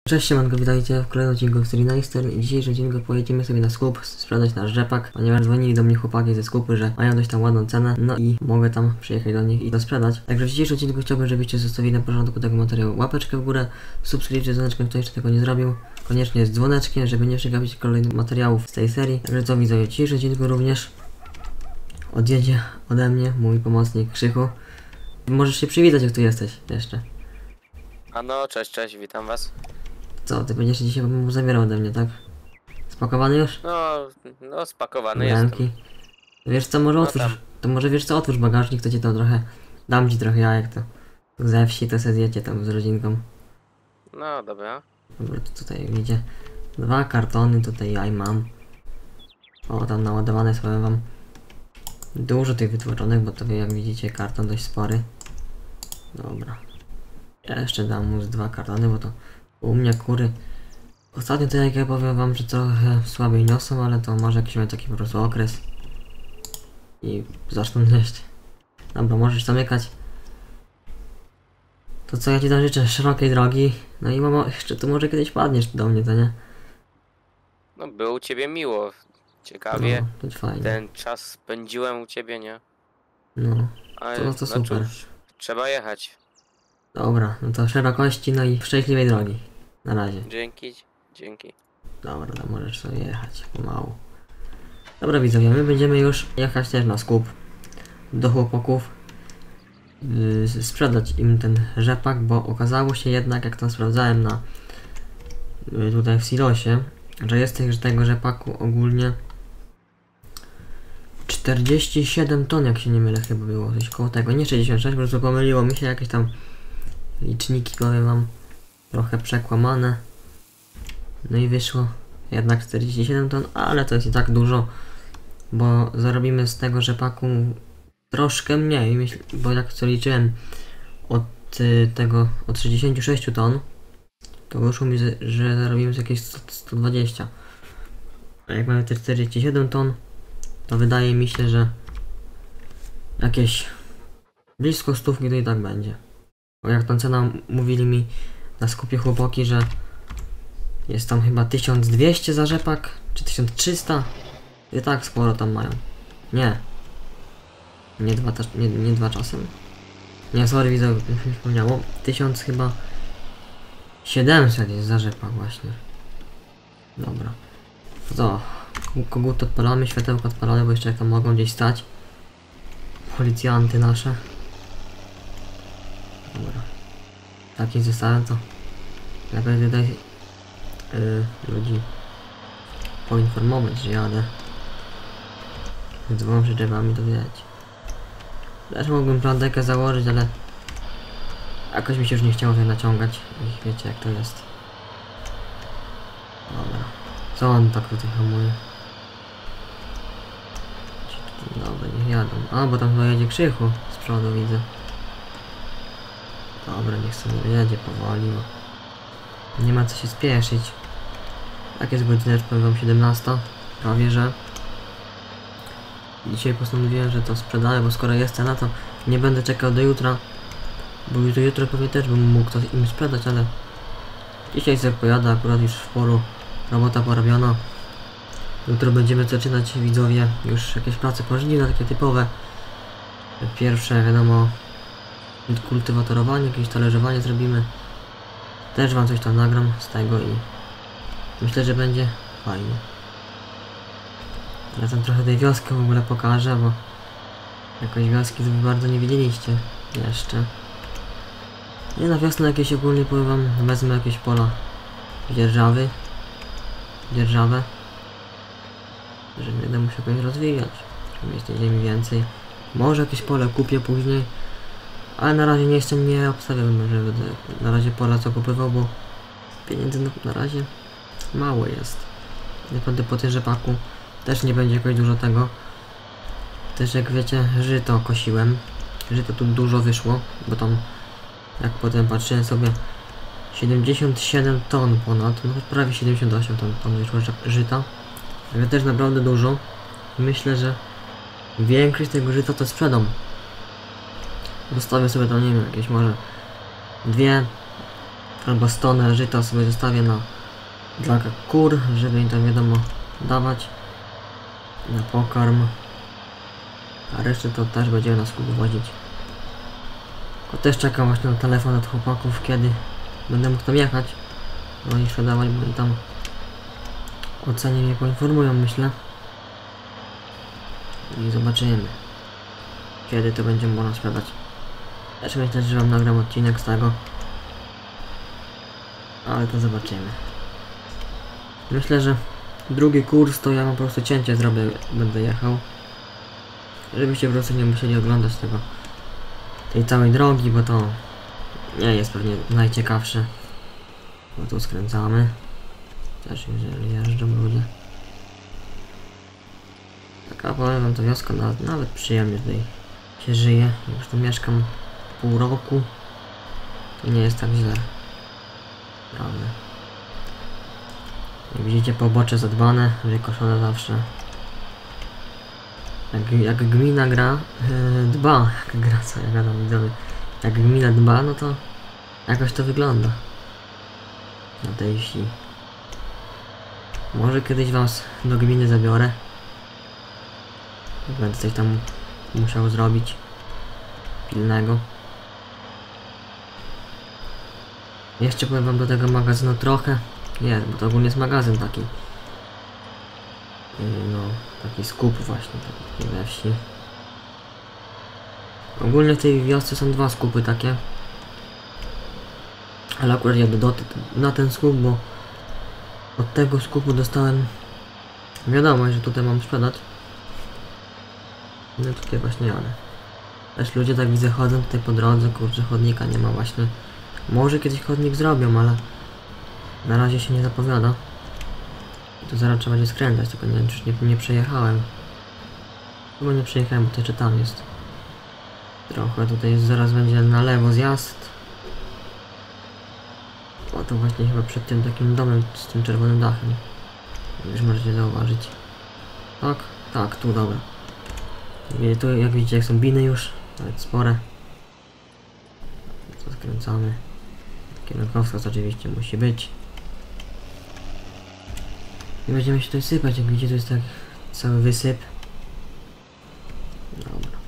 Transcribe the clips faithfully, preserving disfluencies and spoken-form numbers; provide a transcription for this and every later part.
Cześć siemanko, witajcie w kolejnym odcinku w serii Neister i w dzisiejszym odcinku pojedziemy sobie na skup sprzedać nasz rzepak, ponieważ dzwonili do mnie chłopaki ze skupu, że mają dość tam ładną cenę, no i mogę tam przyjechać do nich i to sprzedać. Także w dzisiejszym odcinku chciałbym, żebyście zostawili na początku tego materiału łapeczkę w górę, subskrypcję z dzwoneczkiem, kto jeszcze tego nie zrobił, koniecznie z dzwoneczkiem, żeby nie przegapić kolejnych materiałów z tej serii. Także co widzowie, w dzisiejszym odcinku również odjedzie ode mnie mój pomocnik Krzychu. Możesz się przywitać, jak tu jesteś jeszcze. A no, cześć, cześć, witam was. Co, ty będziesz dzisiaj mu zabierał ode mnie, tak? Spakowany już? No, no spakowany Bramki. jestem. Wiesz co, może No otwórz, tam. to może wiesz co, otwórz bagażnik, to ci to trochę, dam ci trochę jajek, to ze wsi to se zjecie tam z rodzinką. No, dobra. Dobra, to tutaj widzicie, dwa kartony tutaj jaj mam. O, tam naładowane sobie wam dużo tych wytworzonych, bo to jak widzicie karton dość spory. Dobra. Ja jeszcze dam mu z dwa kartony, bo to u mnie kury ostatnio to jak ja powiem wam, że trochę słabiej niosą, ale to może jakiś miał taki po prostu okres i zaczną nieść. Dobra, możesz zamykać. To co ja ci tam życzę, szerokiej drogi. No i mamo, jeszcze tu może kiedyś padniesz do mnie, to nie? No, było u ciebie miło. Ciekawie. No, to fajnie. Ten czas spędziłem u ciebie, nie? No, Ale to, to no super. cóż, trzeba jechać. Dobra, no to szerokości, no i szczęśliwej drogi. Na razie. Dzięki, dzięki. Dobra, to możesz sobie jechać pomału. Dobra widzowie, my będziemy już jechać też na skup do chłopaków, yy, sprzedać im ten rzepak, bo okazało się jednak, jak tam sprawdzałem na yy, tutaj w silosie, że jest tych, tego rzepaku ogólnie czterdzieści siedem ton, jak się nie mylę, chyba było coś koło tego, nie sześćdziesiąt sześć, po prostu pomyliło mi się, jakieś tam liczniki, powiem wam, trochę przekłamane. No i wyszło jednak czterdzieści siedem ton, ale to jest i tak dużo, bo zarobimy z tego rzepaku troszkę mniej, myśl, bo jak co liczyłem od y, tego, od sześćdziesięciu sześciu ton, to wyszło mi, że zarobimy z jakieś sto dwadzieścia. A jak mamy te czterdzieści siedem ton, to wydaje mi się, że jakieś blisko stówki to i tak będzie. Bo jak tą cena mówili mi na skupie chłopaki, że jest tam chyba tysiąc dwieście za rzepak, czy tysiąc trzysta? I tak sporo tam mają. Nie. Nie dwa, nie, nie dwa czasem. Nie, sorry, widzę, mi się przypomniało. tysiąc chyba siedemset jest za rzepak właśnie. Dobra. To kogut odpalamy, światełko odpalamy, bo jeszcze jak tam mogą gdzieś stać. Policjanty nasze. Dobra. Takim zestawem to lepiej tutaj yy, ludzi poinformować, że jadę z dwoma przyczepami, to widać. Też mógłbym plandekę założyć, ale jakoś mi się już nie chciało tutaj naciągać. I wiecie jak to jest. Dobra. Co on tak tutaj hamuje? Dobra, niech jadą. A, bo tam chyba jedzie Krzychu z przodu, widzę. Dobra, niech sobie jedzie powoli, bo nie ma co się spieszyć. Tak jest godzina, już powiem wam siedemnasta, prawie że. Dzisiaj postanowiłem, że to sprzedaję, bo skoro jest cena, to nie będę czekał do jutra. Bo już do jutra pewnie też bym mógł to im sprzedać, ale dzisiaj sobie pojadę, akurat już w polu robota porobiona. Jutro będziemy zaczynać, widzowie, już jakieś prace pożniwne, takie typowe. Pierwsze, wiadomo, kultywatorowanie, jakieś talerzowanie zrobimy. Też wam coś tam nagram z tego i myślę, że będzie fajnie. Ja tam trochę tej wioski w ogóle pokażę, bo jakoś wioski wy bardzo nie widzieliście jeszcze. Nie, na wiosnę jakieś ogólnie powiem wam, wezmę jakieś pola dzierżawy. Dzierżawę. Że będę musiał jakoś rozwijać. Żeby mieć tej ziemi więcej. Może jakieś pole kupię później. Ale na razie nie jeszcze nie obstawiam, że będę na razie pola co kupował, bo pieniędzy na, na razie mało jest. Naprawdę po tym rzepaku też nie będzie jakoś dużo tego. Też jak wiecie, żyto kosiłem. Żyto tu dużo wyszło, bo tam jak potem patrzyłem sobie siedemdziesiąt siedem ton ponad, no prawie siedemdziesiąt osiem ton, ton wyszło żyta. Ale też naprawdę dużo. Myślę, że większość tego żyta to sprzedam. Zostawię sobie tam, nie wiem, jakieś może dwie albo stonę żyta sobie zostawię na dla kur, żeby im tam wiadomo dawać na pokarm, a resztę to też będziemy na skup wozić. Tylko też czekam właśnie na telefon od chłopaków, kiedy będę mógł tam jechać, no i sprzedawać, bo i tam o cenie mnie poinformują, myślę, i zobaczymy, kiedy to będzie można sprzedać. Też myślę, że wam nagram odcinek z tego, ale to zobaczymy. Myślę, że drugi kurs to ja po prostu cięcie zrobię, będę jechał, żebyście po prostu nie musieli oglądać tego, tej całej drogi, bo to nie jest pewnie najciekawsze. Bo tu skręcamy, też jeżeli jeżdżą ludzie. Taka, powiem wam, to wioska nawet, nawet przyjemnie tutaj się żyje. Już tu mieszkam pół roku, to nie jest tak źle, prawda. Jak widzicie, pobocze zadbane, wykoszone zawsze. Jak, jak gmina gra, yy, dba, jak gra, co ja gadam, widzowie. Jak gmina dba, no to jakoś to wygląda na tej wsi. Może kiedyś was do gminy zabiorę. Będę coś tam musiał zrobić pilnego. Jeszcze powiem wam do tego magazynu trochę. Nie, bo to ogólnie jest magazyn taki. Yy, no, taki skup właśnie, taki we wsi. Ogólnie w tej wiosce są dwa skupy takie. Ale akurat jadę do, na ten skup, bo od tego skupu dostałem wiadomość, że tutaj mam sprzedać. No tutaj właśnie jadę. Też ludzie tak widzę chodzą tutaj po drodze, kurczę, chodnika nie ma właśnie. Może kiedyś chodnik zrobią, ale na razie się nie zapowiada. To zaraz trzeba będzie skręcać, tylko nie wiem, czy nie, nie przejechałem. Chyba nie przejechałem, bo to jeszcze tam jest. Trochę tutaj jest, zaraz będzie na lewo zjazd. O, to właśnie chyba przed tym takim domem z tym czerwonym dachem. Już możecie zauważyć. Tak, tak, tu, dobra. Tu, jak widzicie, jak są biny już, nawet spore. To skręcamy. Kierunkowskaz oczywiście musi być. I będziemy się tutaj sypać, jak widzicie, to jest tak cały wysyp. Dobra.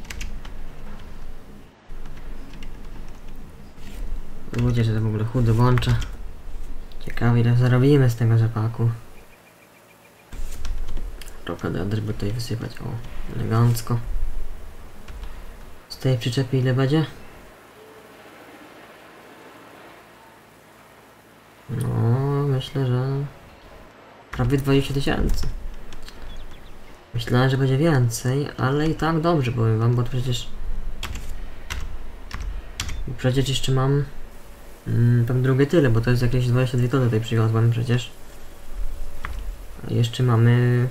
Ludzie, że to w ogóle chudy włącza. Ciekawe, ile zarobimy z tego rzepaku. Trochę też by tutaj wysypać. O, elegancko. Z tej przyczepy ile będzie? No, myślę, że prawie dwadzieścia tysięcy. Myślałem, że będzie więcej, ale i tak dobrze, powiem wam, bo przecież przecież jeszcze mam mm, tam drugie tyle, bo to jest jakieś dwadzieścia dwie tony tutaj przywiozłem przecież. A jeszcze mamy,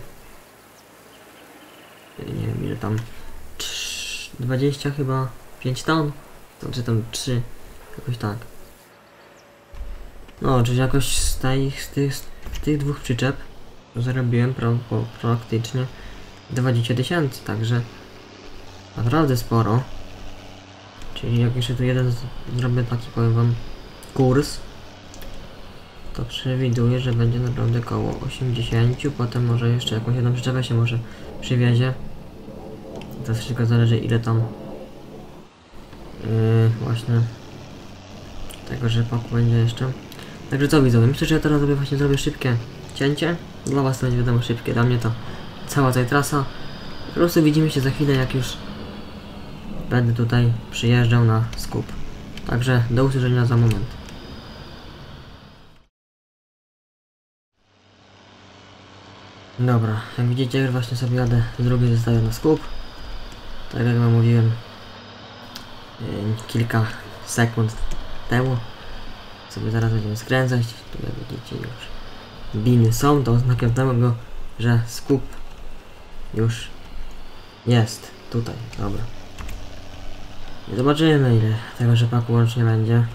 nie wiem ile tam, dwadzieścia chyba pięć ton, to czy tam trzy, jakoś tak. No, czyli jakoś z, tej, z, tych, z tych dwóch przyczep zarobiłem pra, po, praktycznie dwadzieścia tysięcy, także naprawdę sporo. Czyli jak jeszcze tu jeden z, zrobię taki, powiem wam, kurs, to przewiduję, że będzie naprawdę około osiemdziesiąt, potem może jeszcze jakąś jedną przyczepę się może przywiezie. To wszystko zależy, ile tam yy, właśnie tego rzepaku będzie jeszcze. Także co widzowie, myślę, że ja teraz sobie właśnie zrobię szybkie cięcie. Dla was to będzie wiadomo szybkie, dla mnie to cała ta trasa. Po prostu widzimy się za chwilę, jak już będę tutaj przyjeżdżał na skup. Także do usłyszenia za moment. Dobra, jak widzicie, już właśnie sobie jadę z drugiej zestawy na skup. Tak jak wam mówiłem yy, kilka sekund temu. Sobie zaraz będziemy skręcać. Tu jak widzicie, już biny są, to oznakiem tego, że skup już jest tutaj. Dobra. I zobaczymy, ile tego rzepaku łącznie będzie.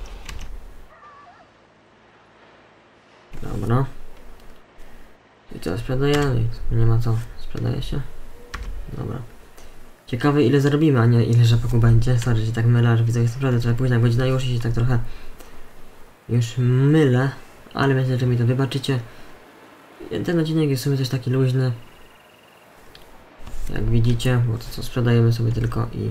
Dobra. I co, sprzedajemy? Nie ma co, sprzedaje się. Dobra. Ciekawe, ile zarobimy, a nie ile rzepaku będzie. Sorry, że tak mylę, że widzę, jest naprawdę trochę późna godzina już i się tak trochę już mylę, ale myślę, że mi to wybaczycie. Ten odcinek jest w sumie też taki luźny. Jak widzicie, bo to co sprzedajemy sobie tylko i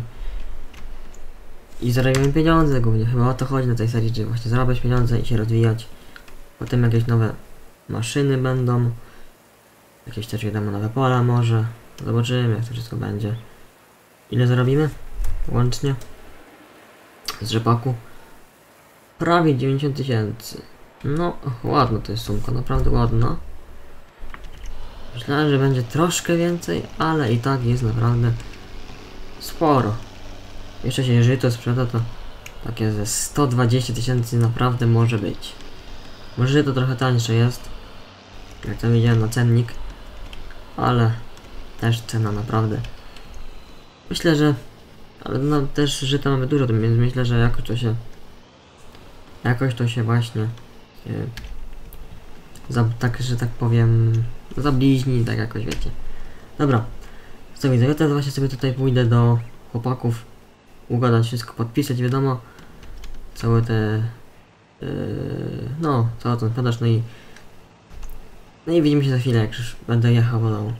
i zarabiamy pieniądze głównie. Chyba o to chodzi na tej serii, żeby właśnie zarabiać pieniądze i się rozwijać. Potem jakieś nowe maszyny będą. Jakieś też wiadomo nowe pola może. Zobaczymy jak to wszystko będzie. Ile zarobimy? Łącznie. Z rzepaku. Prawie dziewięćdziesiąt tysięcy. No, ładno to jest sumka, naprawdę ładna. Myślałem, że będzie troszkę więcej, ale i tak jest naprawdę sporo. Jeszcze się, jeżeli to sprzeda, to takie ze sto dwadzieścia tysięcy naprawdę może być. Może to trochę tańsze jest, jak to widziałem na cennik, ale też cena naprawdę. Myślę, że ale no też żyta mamy dużo, więc myślę, że jakoś to się jakoś to się właśnie yy, za, tak, że tak powiem zabliźni, tak jakoś wiecie. Dobra, co widzę, ja teraz właśnie sobie tutaj pójdę do chłopaków, ugadać wszystko, podpisać, wiadomo, całe te yy, no, całą tą sprzedaż, no i no i widzimy się za chwilę, jak już będę jechał do domu.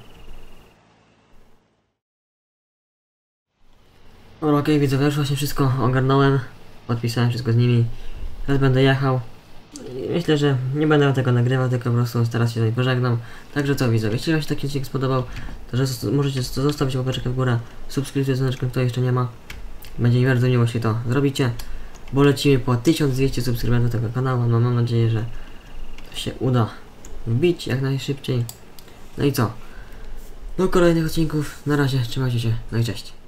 Dobra, okej, okay, widzę, już właśnie wszystko ogarnąłem, podpisałem wszystko z nimi, teraz będę jechał. I myślę, że nie będę tego nagrywał, tylko po prostu teraz się tutaj pożegnam. Także co widzę, jeśli wam się taki odcinek spodobał, to że możecie zostawić łapeczkę w górę, subskrypcję z dzwoneczkiem, kto jeszcze nie ma. Będzie mi bardzo miło, jeśli to zrobicie, bo lecimy po tysiąc dwieście subskrybentów tego kanału, no mam nadzieję, że to się uda wbić jak najszybciej. No i co? Do kolejnych odcinków, na razie, trzymajcie się, no i cześć.